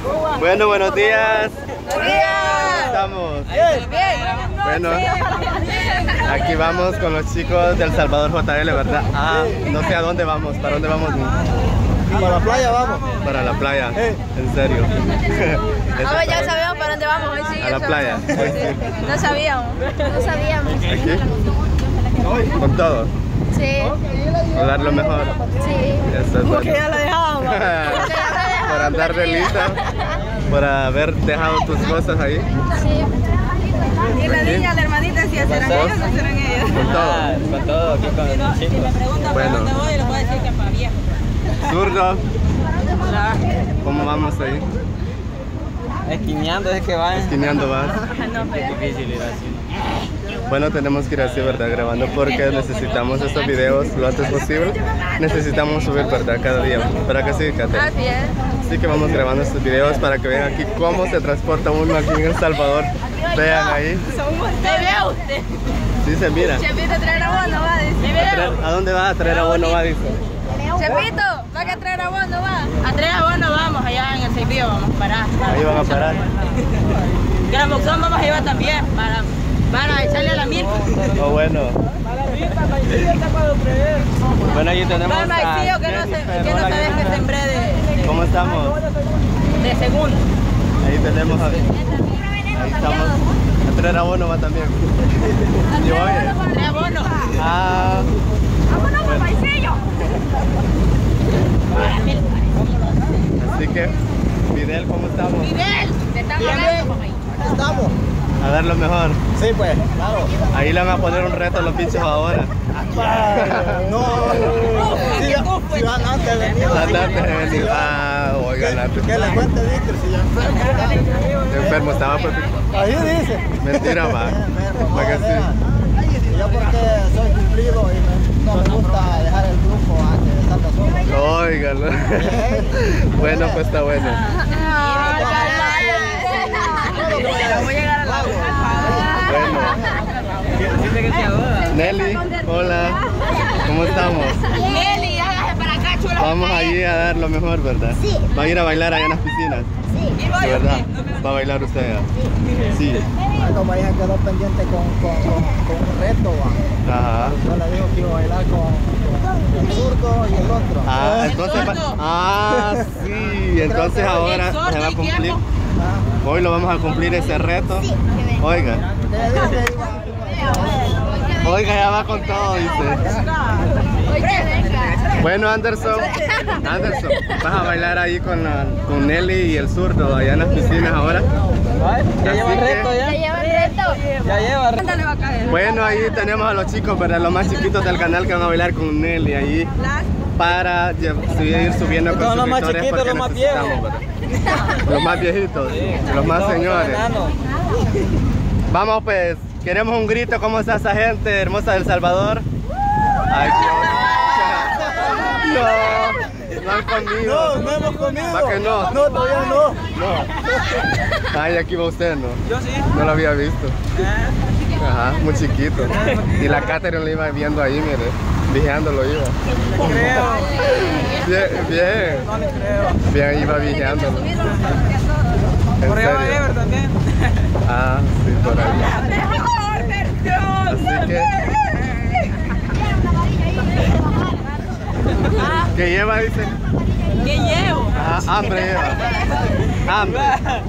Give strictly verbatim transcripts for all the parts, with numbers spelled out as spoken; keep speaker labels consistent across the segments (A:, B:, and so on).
A: Bueno, buenos días.
B: Buenos días.
A: ¿Cómo estamos?
B: Bien. Bien.
A: Bueno, aquí vamos con los chicos del Salvador J L, ¿verdad? Ah, no sé a dónde vamos, ¿para dónde vamos?
C: Para la playa vamos.
A: Para la playa, en serio.
B: Ahora ya sabíamos para dónde vamos. Hoy sí,
A: A la playa.
B: no sabíamos. No sabíamos.
A: ¿Aquí? ¿Con todo?
B: Sí.
A: ¿Hablar lo mejor?
B: Sí.
A: Eso es
B: Porque
A: bueno.
B: ya lo dejamos.
A: Por andar de lista, por haber dejado tus cosas ahí.
B: Sí. Y la niña, la hermanita, si serán ellos o serán ellos.
A: Con todo.
C: Ah, con todo, aquí con los chicos.
B: Si me preguntan para dónde voy, les voy a decir que para viejo.
A: Zurdo. ¿Cómo vamos ahí?
C: Esquineando es que van.
A: Esquineando vas.
B: No, pero...
C: Difícil ir así.
A: Bueno, tenemos que ir así, ¿verdad? Grabando porque necesitamos estos videos lo antes posible. Necesitamos subir, ¿verdad? Cada día. ¿Para que sí, Kate?
B: Así es.
A: Así que vamos grabando estos videos para que vean aquí cómo se transporta uno aquí en El Salvador. Vean ahí.
B: ¿Me ve usted?
A: Sí se mira.
B: Chepito, traer abono, va. ¿Me
A: ¿A, traer- ¿A dónde va? A traer abono, va, dice.
B: Chepito, ¿va a traer abono, va? A traer abono vamos, allá en el Seibío vamos a parar.
A: Ahí van a parar.
B: Gran Boxón vamos a llevar también para, para echarle a la milpa.
A: Oh, bueno. Bueno, aquí tenemos
B: Va el maicillo que no, se,
A: Jennifer.
B: que no
A: Hola,
B: sabes que
A: Jennifer.
B: sembré de,
A: ¿Cómo estamos?
B: de segundo.
A: Ahí tenemos a... Ahí estamos. A traer abono va también. Y oye.
B: Trae abono.
A: Ah.
B: ¡Vámonos, por maicillo!
A: Así que, Fidel, ¿cómo estamos?
B: Fidel, te están hablando, mamá.
C: Aquí estamos.
A: A ver lo mejor.
C: Sí, pues, claro.
A: Ahí le van a poner un reto a los bichos ahora.
C: No, si, si van antes de venir.
A: Antes de venir. Ah, oigan, antes.
C: Que le cuente Víctor si ya enfermo.
A: Enfermo estaba, pues.
C: Ahí dice.
A: Mentira, va. Va que sí.
C: Yo porque soy cumplido y me- no me gusta dejar el grupo antes de estar solo.
A: Óigalo. Bueno, pues está bueno.
B: Voy a llegar a la
A: Bueno. Nelly, hola. ¿Cómo estamos?
B: Nelly, hágase para acá, chula.
A: Vamos allí a dar lo mejor, ¿verdad? Sí. ¿Va a ir a bailar allá en las piscinas?
B: Sí.
A: ¿De verdad? ¿Va a bailar usted allá? Sí.
C: Como ella quedó pendiente con, con, con, con un reto, va.
A: Ajá.
C: Yo le digo que iba a bailar con, con el zurdo y el otro.
A: Ah,
B: El
A: entonces va-
B: sordo.
A: Ah, sí. Entonces ahora
B: El sordo
A: se va a
B: y
A: cumplir.
B: tiempo.
C: Ah,
A: Hoy lo vamos a cumplir ese reto. Oiga.
C: le dije, iba-
A: Oiga, ya va con todo, dice. Bueno, Anderson, Anderson, vas a bailar ahí con, la, con Nelly y el zurdo allá en las piscinas ahora.
C: ¿Ya lleva el
A: Así que-
C: reto ya?
B: lleva el reto.
C: Ya lleva.
B: Cuéntale, va a caer.
A: Bueno, ahí tenemos a los chicos, ¿verdad? Los más chiquitos del canal que van a bailar con Nelly ahí para lle- seguir subiendo con
C: Estos son los más
A: suscriptores
C: chiquitos,
A: porque
C: los más
A: necesitamos, ¿verdad? Los más viejitos, los más señores. Vamos pues, queremos un grito. ¿Cómo está esa gente hermosa del Salvador? Ay, Dios. No, no han comido.
C: No, no hemos comido.
A: ¿Va que no?
C: No, todavía no.
A: No. Ay, aquí va usted, ¿no?
C: Yo sí.
A: No lo había visto. Ajá, muy chiquito. Y la Catherine lo iba viendo ahí, mire. Vigiándolo iba.
C: No le creo.
A: Bien, bien.
C: No le creo.
A: Bien, iba vigiándolo. ¿En
C: Por allá va
A: serio?
C: Ever también.
A: Ah, sí, por ahí.
B: Mejor versión.
A: Así que... ¿Qué lleva, dice?
B: ¿Qué llevo?
A: Ah, hambre lleva. Hambre.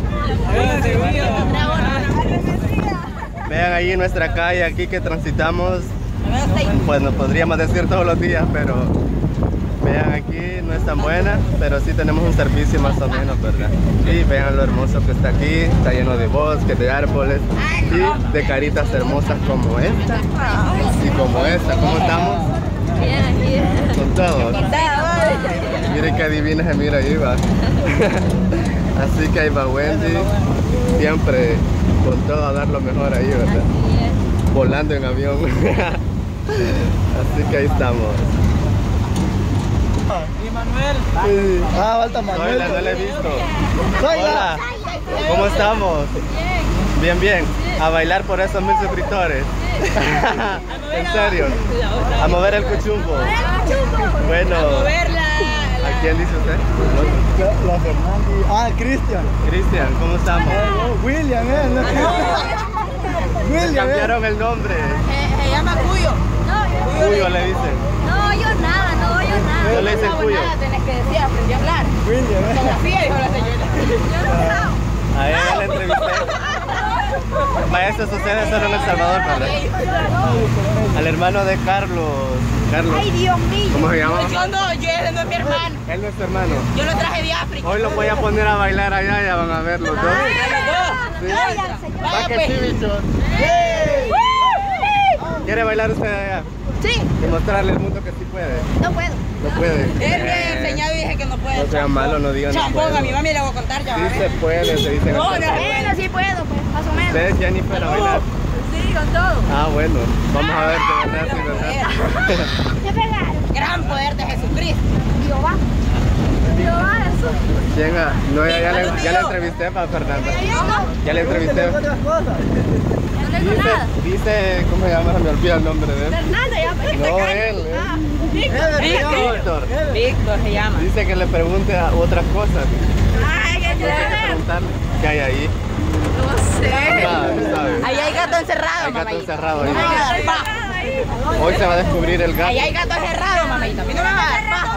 A: Vean ahí nuestra calle aquí que transitamos. Bueno, podríamos decir todos los días, pero vean aquí, no es tan buena, pero sí tenemos un servicio más o menos, ¿verdad? Y vean lo hermoso que está aquí, está lleno de bosques, de árboles y de caritas hermosas como esta y como esta. ¿Cómo estamos?
B: Bien, aquí.
A: Con todos. Miren qué divina se mira ahí, va. Así que ahí va Wendy, siempre con todo a dar lo mejor ahí, ¿verdad? Volando en avión. Así que ahí estamos.
C: ¿Y Manuel?
A: Sí.
C: Ah, falta Manuel.
A: Hola, no la he visto.
C: Soy
A: Hola, ¿cómo estamos? Bien, bien. A bailar por esos mil suscriptores. ¿En serio? A mover el cuchumbo. Bueno,
B: Moverla.
A: aquí ¿Quién dice usted?
C: La, la Fernández. Ah, Cristian.
A: Cristian, ¿cómo estamos?
C: Oh, William, eh. No, William,
A: Cambiaron el nombre.
B: Se, se llama Cuyo. No,
A: Cuyo le dicen.
B: No, yo nada, no, yo nada.
A: No le dicen
B: no hago
A: Cuyo.
B: nada, tenés que decir, aprendí a hablar.
C: William, eh.
B: Como fía, dijo la señora.
A: A ella la entrevisté. Para eso sucede solo en El Salvador, ¿verdad? Al hermano de Carlos. Carlos.
B: Ay, Dios mío.
A: ¿Cómo se llama?
B: Yo no, yo él no es mi hermano.
A: Él no es tu hermano.
B: Yo lo traje de África.
A: Hoy lo voy a poner a bailar allá, ya van a ver los dos. Sí. Va
B: Vaya,
A: que
B: pues.
A: sí, bichos. ¿Quiere bailar usted allá?
B: Sí.
A: Y mostrarle al mundo que sí puede.
B: No puedo.
A: No puede.
B: Él me ha enseñado y dije que no puedo.
A: No sea malo, no digan no
B: Champón, a mi
A: puedo.
B: mami le voy a contar ya.
A: Sí
B: va a
A: se
B: ver.
A: puede, se dice.
B: No, no, bueno, sí puedo, pues, más o menos.
A: Ustedes ya ni para bailar.
B: Sí, con todo.
A: Ah, bueno. Vamos a ver de verdad, sí, verdad.
B: ¿Qué pegaron? Gran poder de Jesucristo. Jehová. Jehová Jesús.
A: ¿Quién ha- No, ya, ya, le, ya le entrevisté para Fernanda. Ya le entrevisté.
C: Otras cosas.
B: No tengo
A: Dice,
B: nada.
A: dice, ¿cómo se llama? Se me olvida el nombre de él.
B: Fernanda, ya me
A: No, él. él.
B: Ah,
C: Víctor.
A: Víctor.
B: Víctor se llama.
A: Dice que le pregunte a otras cosas.
B: Ay, qué
A: No sé qué
B: chévere.
A: preguntarle. ¿Qué hay ahí?
B: No sé.
A: Ah, no sabe.
B: Ahí hay gato encerrado,
A: Hay gato
B: mamá.
A: encerrado ahí.
B: No me va a dar paja.
A: Hoy se va a descubrir el gato.
B: Ahí hay gato encerrado, mamita. A mí no me va a dar paja.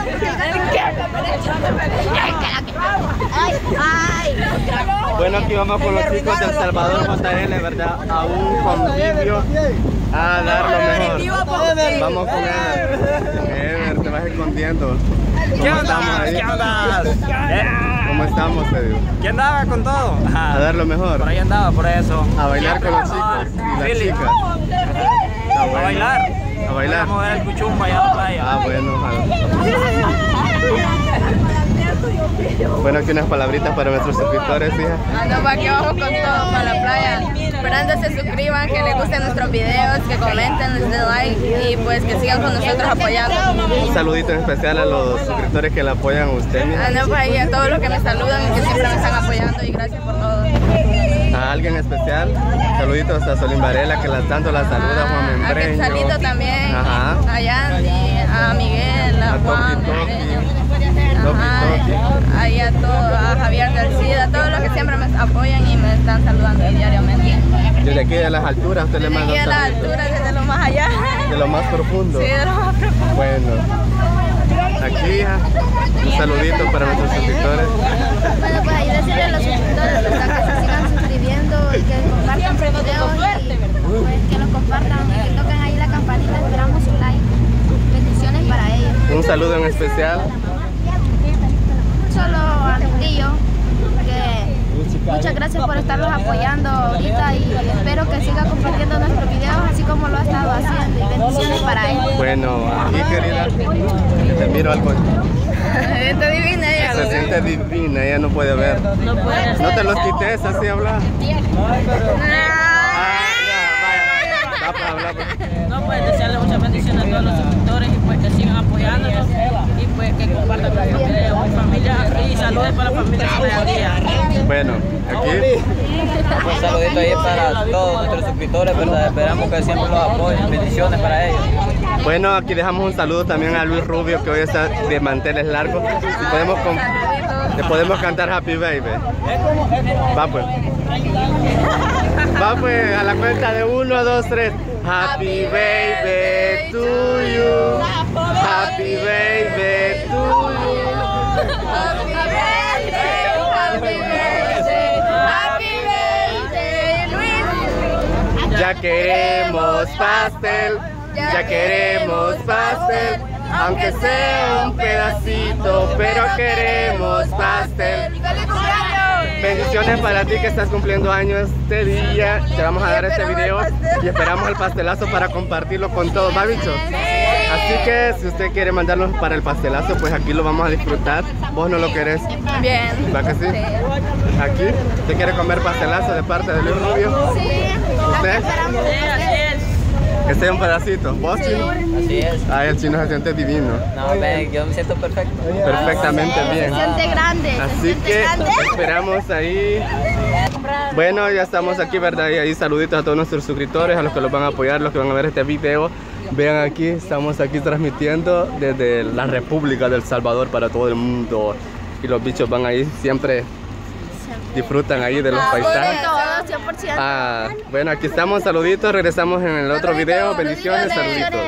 B: Ay, ay.
A: Bueno, aquí vamos con los chicos del Salvador J L, ¿verdad? A un convivio a dar lo mejor. Vamos con él. Ever, te vas escondiendo.
D: ¿Qué
A: ¿Cómo
D: onda?
A: estamos ahí?
D: ¿Qué onda?
A: ¿Cómo estamos, te digo?
D: ¿Quién andaba con todo?
A: A dar lo mejor.
D: Por ahí andaba, por eso.
A: A bailar con los chicos y las
D: Philly.
A: chicas. Está
D: A
A: bueno.
D: bailar.
A: A bailar.
D: Vamos a ver el cuchumba allá en la playa.
A: Ah, bueno, ojalá. Bueno, aquí unas palabritas para nuestros suscriptores, hija.
B: Ando para que vamos con todo para la playa. Esperando se suscriban, que les gusten nuestros videos, que comenten, les den like y pues que sigan con nosotros apoyando.
A: Un saludito en especial a los suscriptores que la apoyan a usted, mija.
B: Ando para ahí a todos los que me saludan y que siempre me están apoyando y gracias por todo.
A: A alguien especial, saluditos a Solín Varela, que la, tanto la saluda, Juan
B: A
A: Membreño.
B: Quetzalito también,
A: Ajá.
B: a Yandy, a Miguel, a
A: A
B: Juan
A: Toki Toki.
B: Membreño.
A: Toki Toki.
B: Ajá, ahí a todos, a Javier del Cida, a todos los que siempre me apoyan y me están saludando diariamente.
A: Desde aquí de las alturas usted le
B: Desde
A: manda
B: aquí a
A: un
B: la
A: saludo.
B: altura, desde lo más allá.
A: De lo más profundo.
B: Sí, de lo más profundo.
A: Bueno, aquí hija, un saludito para nuestros suscriptores.
E: Bueno, pues ahí decirle a los suscriptores, ¿verdad? Que se sigan suscribiendo y que compartan sus videos y pues que los compartan y que toquen ahí la campanita, esperamos su like. Bendiciones para ellos.
A: Un saludo en especial.
E: Solo a Lindillo, que muchas gracias por estarlos apoyando ahorita y espero que siga compartiendo nuestros videos así como lo ha estado haciendo y bendiciones para él.
A: Bueno, aquí querida, te miro algo.
B: Está divina ella.
A: Se siente divina, ella no puede ver.
B: No puede.
A: No te los quites, así habla. Ah, ya, vaya. Da para hablar, pues.
F: No, pues desearle muchas bendiciones a todos los suscriptores y pues que sigan apoyándonos y pues que compartan nuestros videos. Mi familia y saludos para la familia Sanadía.
A: Bueno, aquí
D: Un saludito ahí para todos nuestros suscriptores, ¿verdad? Esperamos que siempre los apoyen. Bendiciones para ellos.
A: Bueno, aquí dejamos un saludo también a Luis Rubio, que hoy está de manteles largos. Si podemos con- le podemos cantar Happy Baby. Va pues. Va pues, a la cuenta de uno, dos, tres. Happy baby to you. Happy baby to you.
B: Happy birthday, happy birthday, happy birthday, Luis.
A: Ya queremos pastel, ya queremos pastel, aunque sea un pedacito, pero queremos pastel.
B: ¡Feliz cumpleaños!
A: Bendiciones para ti que estás cumpliendo años este día. Te vamos a dar este video y esperamos el pastelazo para compartirlo con todos, ¿va, bicho? Así que si usted quiere mandarnos para el pastelazo, pues aquí lo vamos a disfrutar. ¿Vos no lo querés?
B: Bien.
A: ¿Va que sí? Aquí, ¿usted quiere comer pastelazo de parte de Luis Rubio?
E: Sí,
A: ¿Usted?
E: esperamos.
F: Sí, así es.
A: Que sea un pedacito. ¿Vos, Chino?
D: Así es.
A: Ah, el chino se siente divino.
D: No, ven, yo me siento perfecto.
A: Perfectamente
E: Se
A: bien.
E: siente grande. se
A: Así
E: siente
A: que
E: grande.
A: esperamos ahí. Bueno, ya estamos aquí, ¿verdad? Y ahí saluditos a todos nuestros suscriptores, a los que los van a apoyar, los que van a ver este video. Vean aquí, estamos aquí transmitiendo desde la República del Salvador para todo el mundo. Y los bichos van ahí, siempre disfrutan ahí de los paisajes.
E: Todo, cien por ciento.
A: Ah, bueno, aquí estamos, saluditos, regresamos en el otro video. Bendiciones, saluditos.